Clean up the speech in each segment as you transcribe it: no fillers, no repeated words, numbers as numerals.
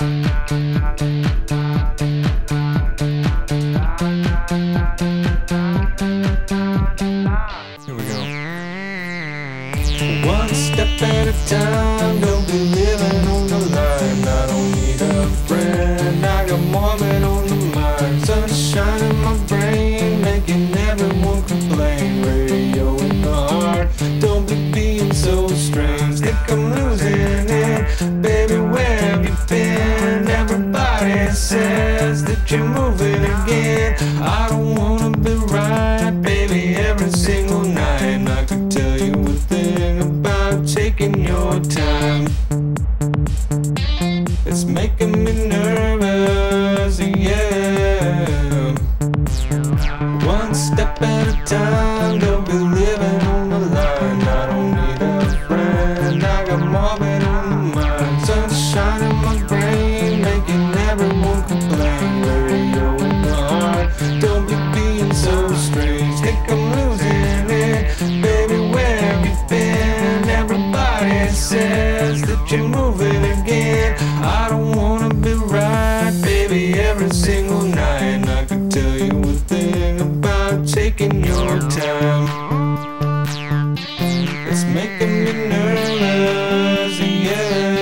Here we go. One step at a time, don't be living on the line. I don't need a friend, I got more than on the mind. Sunshine in my brain, making everyone complain. Radio in the heart, don't be being so strange. Think I'm losing it, baby, where have you been? Everybody says that you're moving again. I don't wanna be right, baby, every single night. And I could tell you a thing about taking your time. It's making me nervous, yeah. One step at a time, don't be living on the line. I don't need a friend, I got more than on the mind. Sunshine in my brain, making everyone complain. Radio in the heart, don't be being so strange. Think I'm losing it, baby, where have you been? Everybody says that you're moving again. I don't wanna be right, baby, every single night. And I could tell you a thing about taking your time. It's making me nervous, yeah.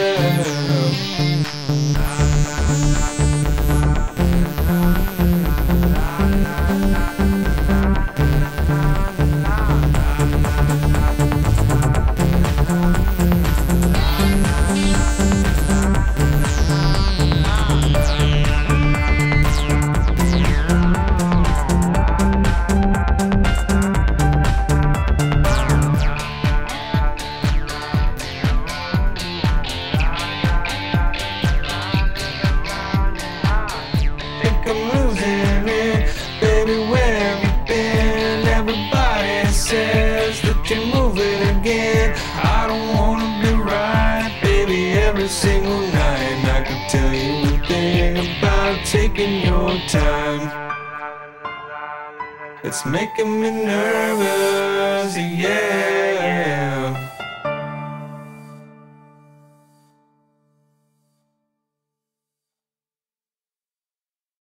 I'm losing it, baby, where have you been? Everybody says that you're moving again. I don't wanna be right, baby, every single night. And I can tell you a thing about taking your time. It's making me nervous.